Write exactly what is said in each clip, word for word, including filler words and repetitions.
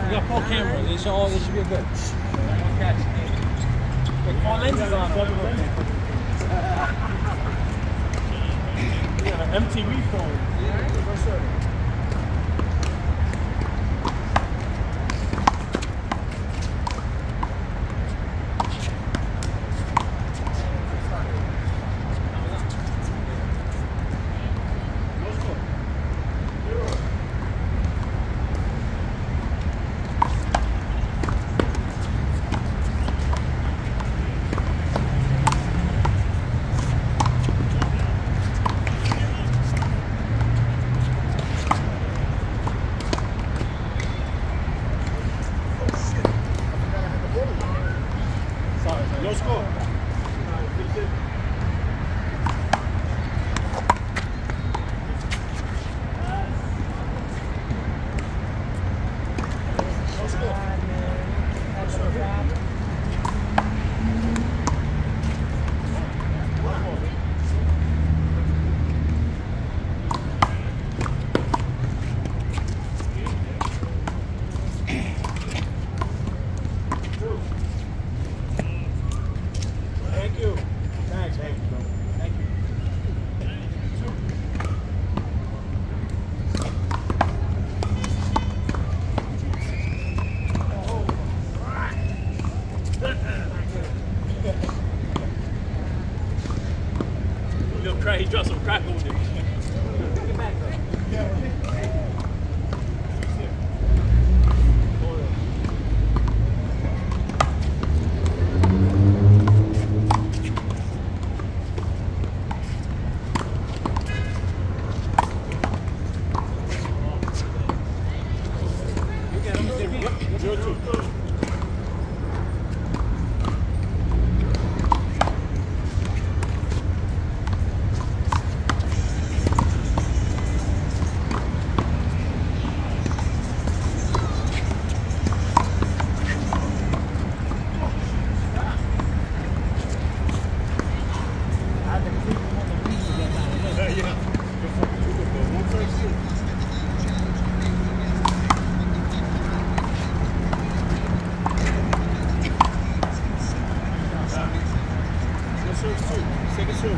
got four cameras. They should all. They should be good. One catch. With four lenses on them. We got an M T V phone. Yes, sir. No score. He dropped some crack over there. Get back, bro. Zero two. Second serve.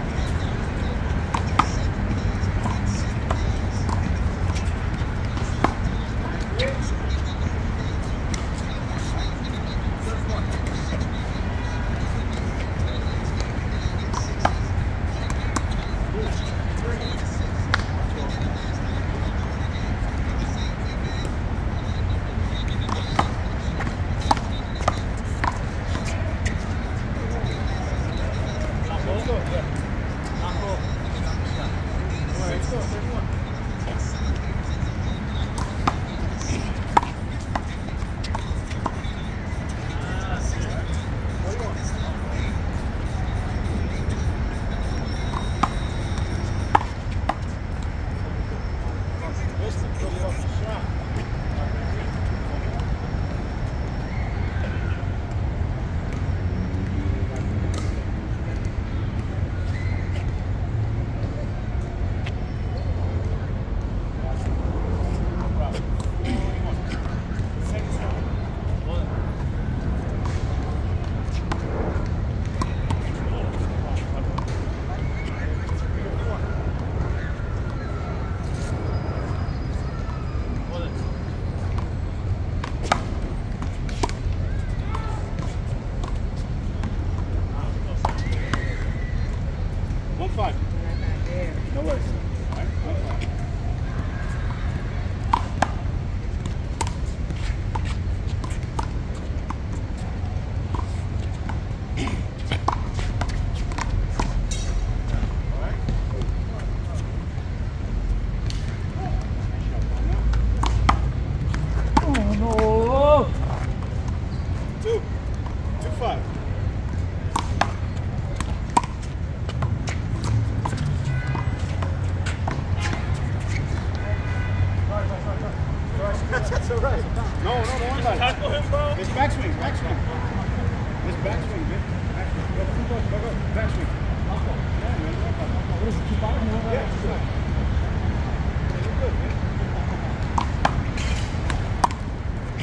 Five. No worries. All right, one five. Oh no! Two. Two five. That's all right. No, no, don't worry about it. Tackle him, bro. It's backswing, backswing. It's backswing, man. Backswing. Go, go, go, go. Backswing. Yeah, man. What is it? Keep out? Yeah, it's fine. You're good, man.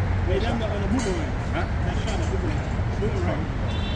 Lay down the, on the boomerang. Huh? That shot, the boomerang. Boomerang.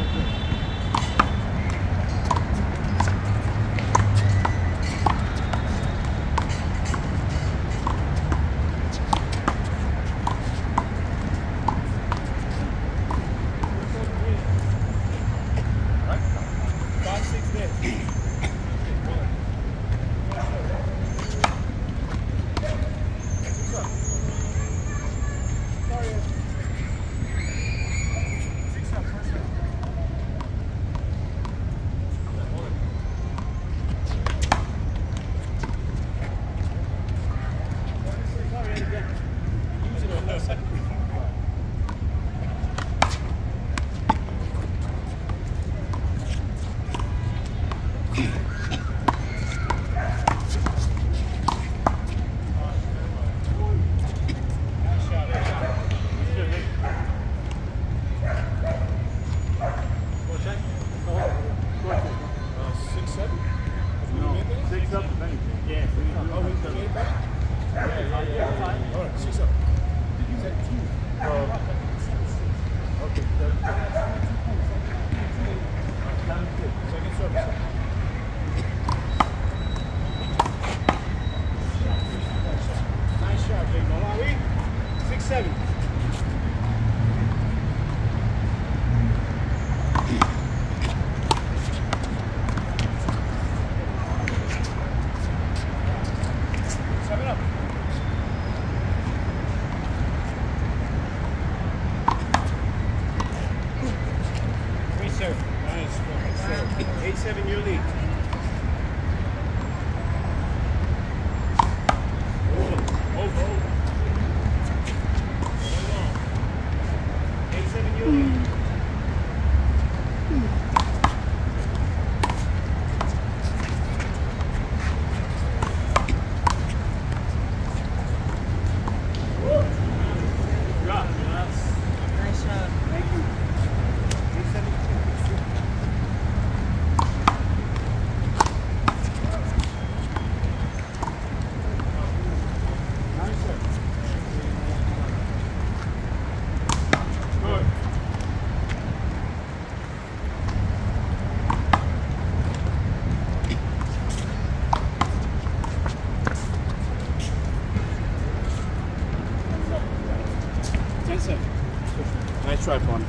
Nice try, Pawn.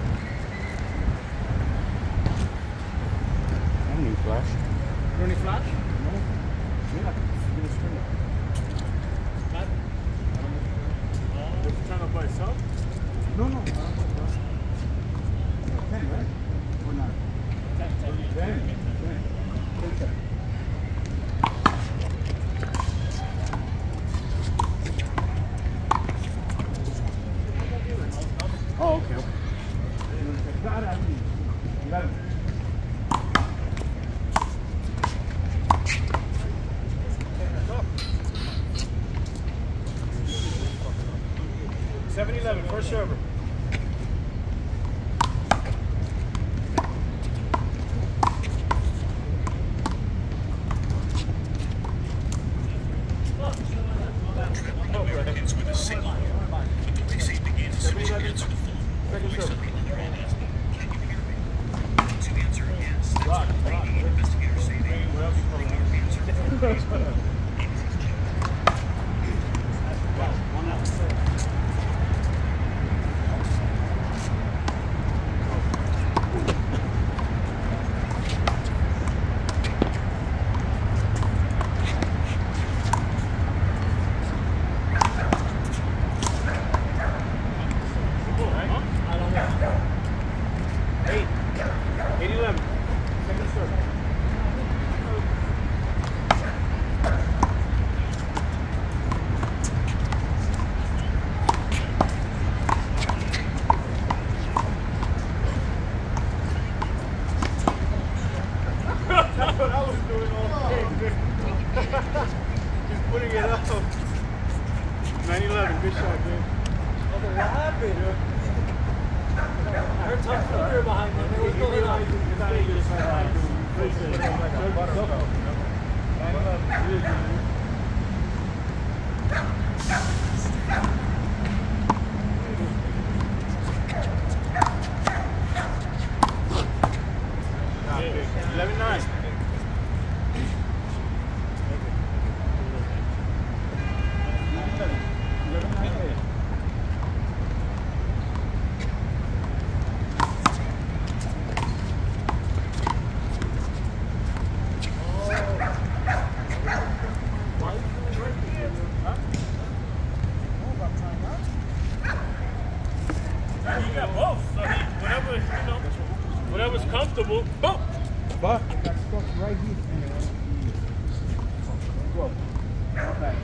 I don't need flash. You don't need flash? No. Yeah. Get a string. Flash? Does it turn up by itself? No, no. ten, right? Or not? ten, ten. ten. ten. ten. Oh, okay, okay. Got it. Got it. seven eleven, first server. Americans with a single but the race began as soon as you answer the phone. Voice on the other end asking, can you hear me? Once you answer yes, that's all they need. Investigators say they use radio answer for Facebook. nine eleven, good shot, dude. Oh, what happened? I heard Tom Flicker behind me. What's going on? He got both, so he, whatever, you know, whatever's comfortable, boom. But got stuck right here. Go. Not bad.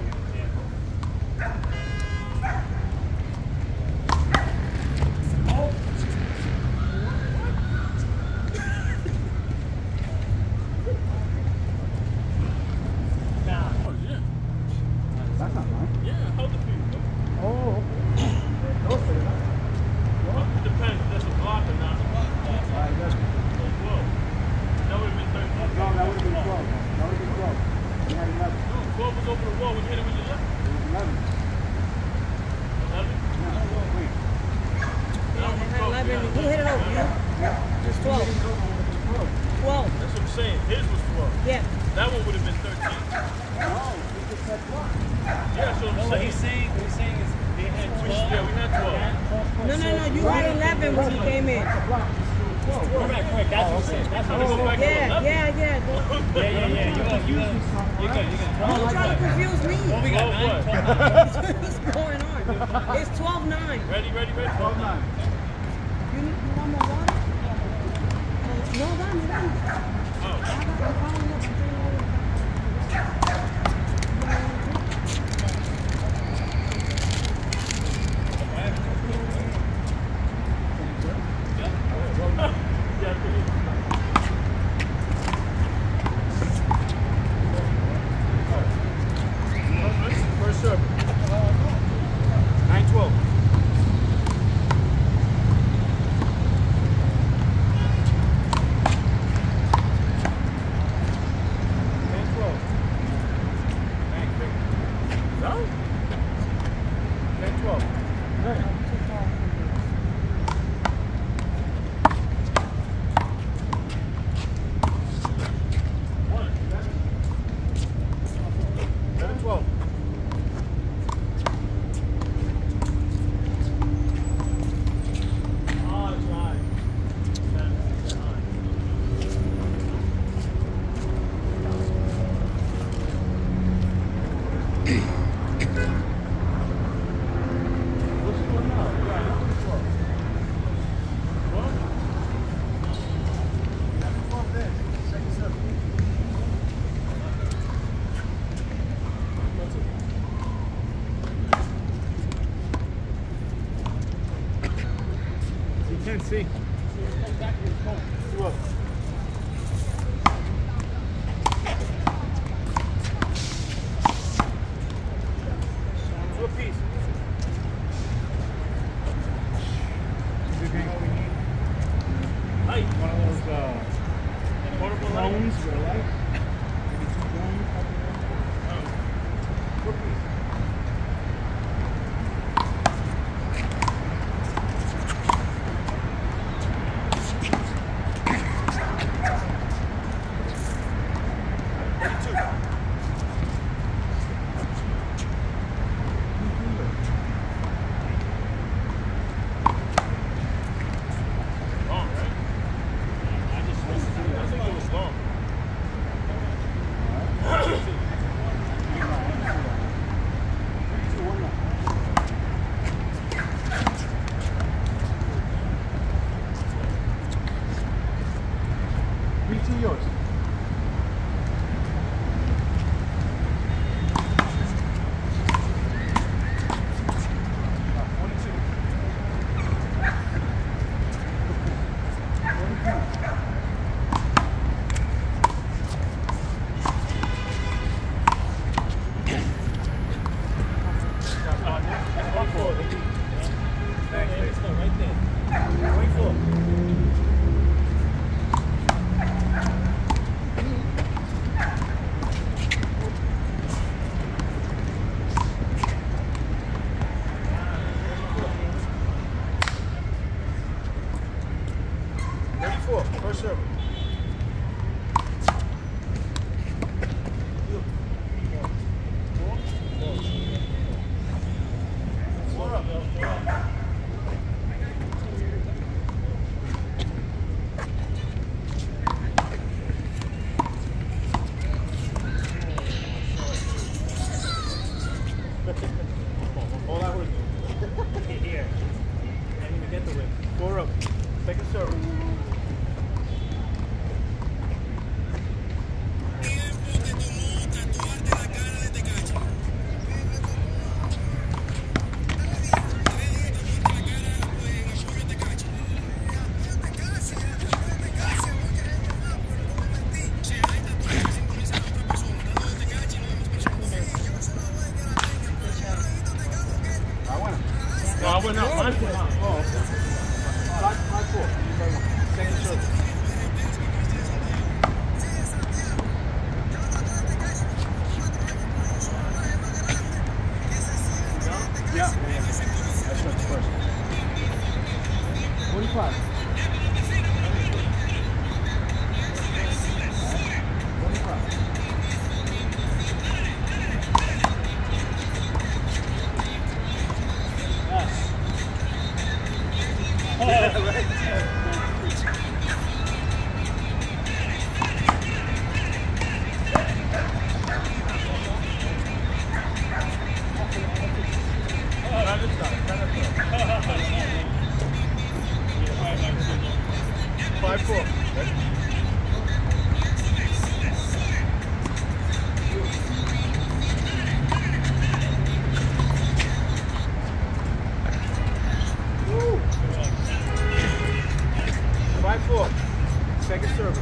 See. All that was here. I didn't even get the twenty-five. Five four. Five four. Second server.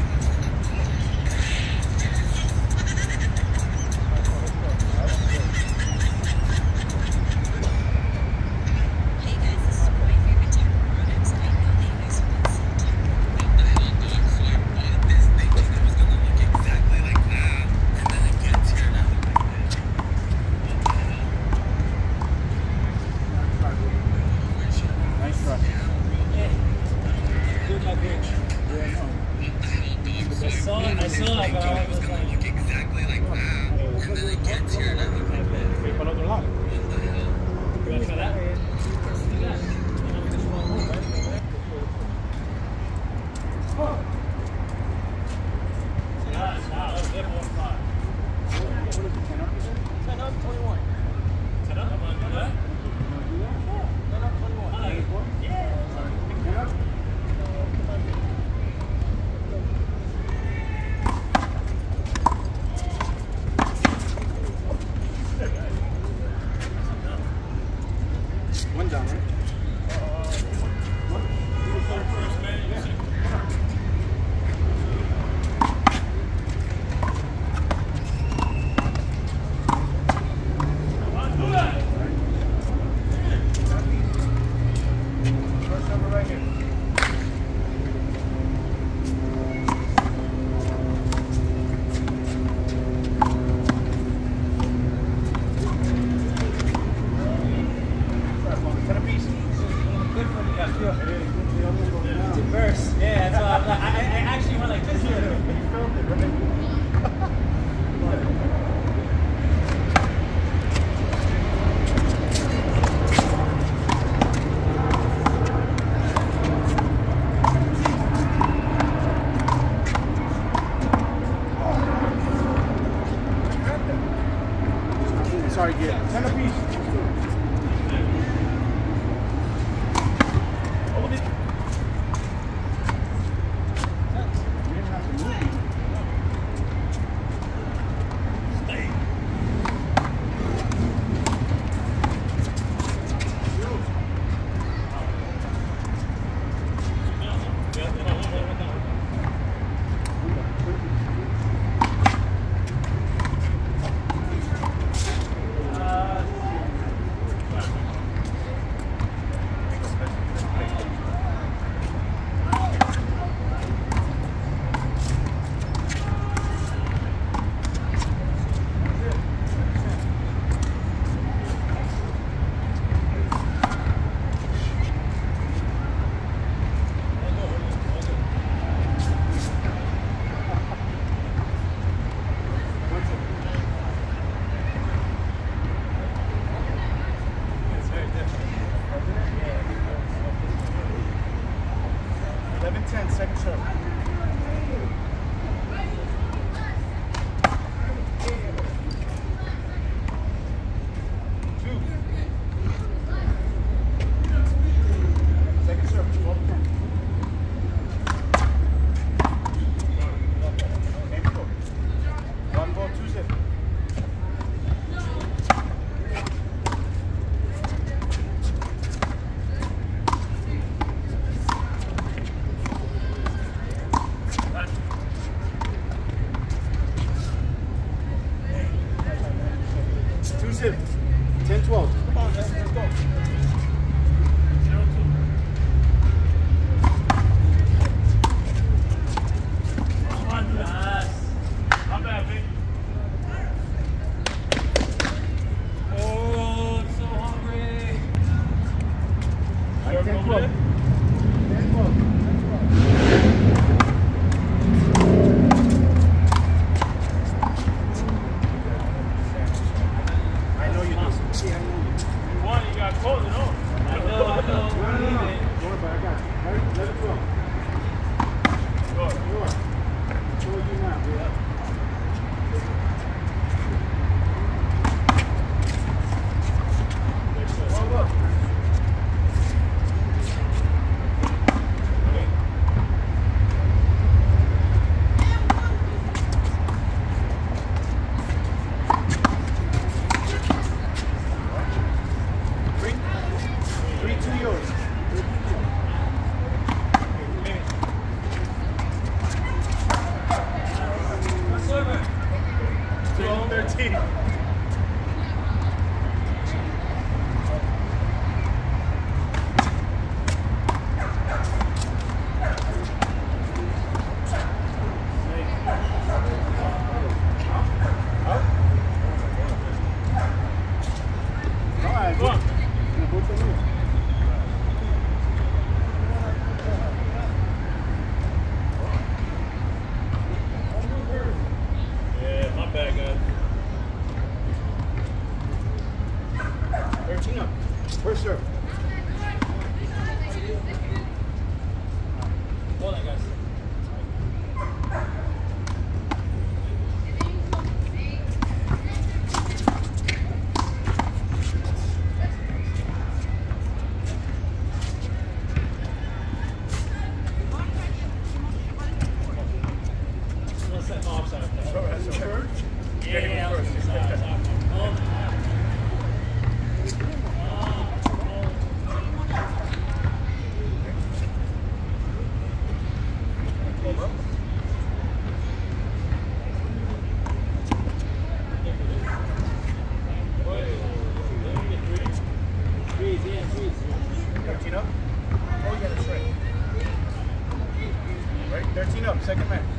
One down, right? First number right here. Verse. Yeah, that's why I, I, I actually went like this. You filmed it, right? Sorry, yeah. Ten apiece. eleven ten, second serve. Two. Second serve, twelve ten. One ball, two zip. Two zip. ten twelve. Come on, let's go. Zero two. Come on, guys. Not bad, baby. Oh, I'm so hungry. ten twelve. up. Oh, you got it straight. Ready? thirteen up. Second man.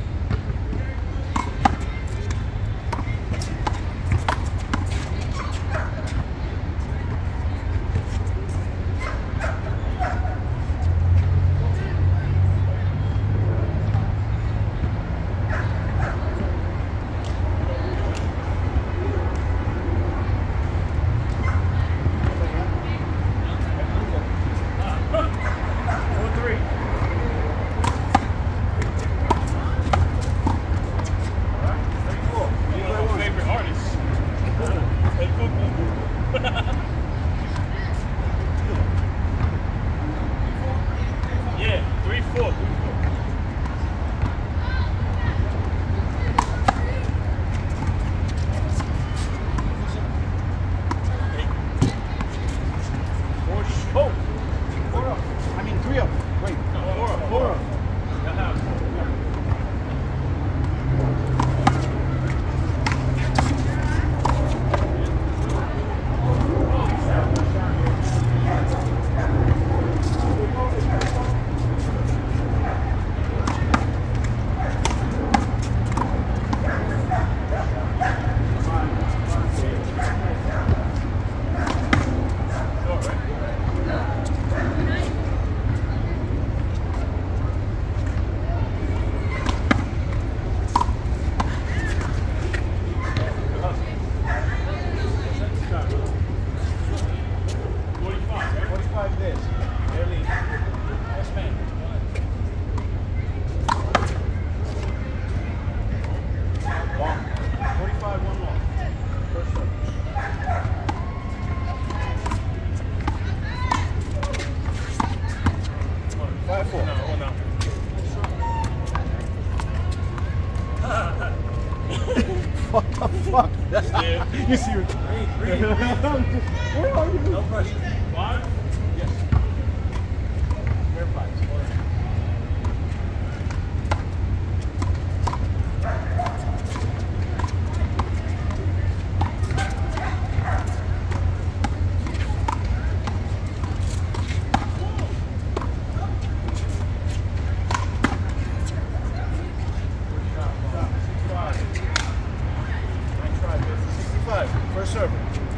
What the fuck? You see what? Where are you? No pressure. Five? Yes. Fair five. First serve.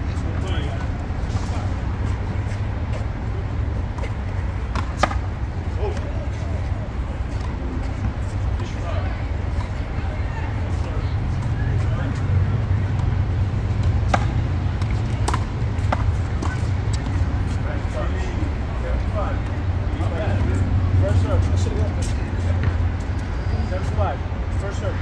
First serve. seventy-five. First serve.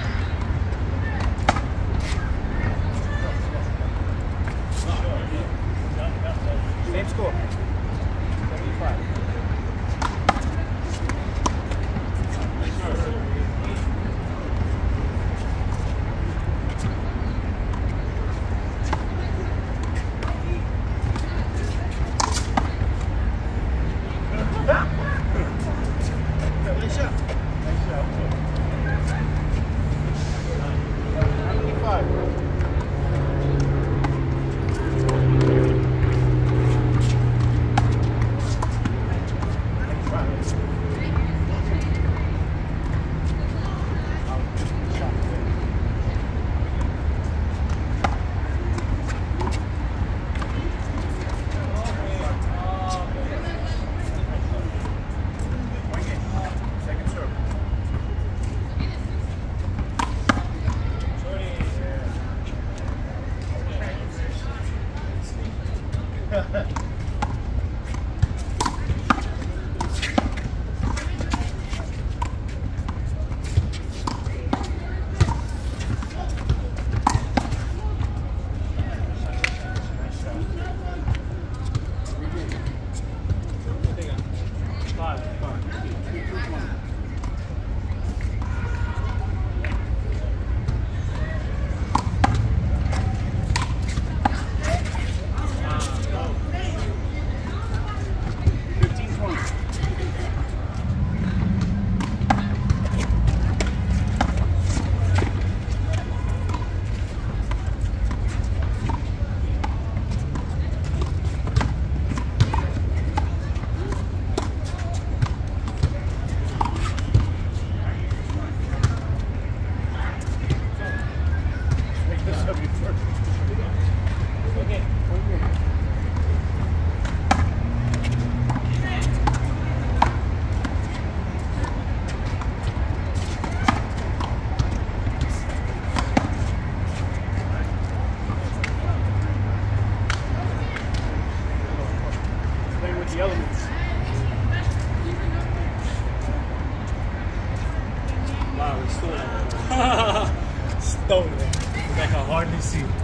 Same score. seventy-five. Nice shot. Nice shot. seventy-five. the elements.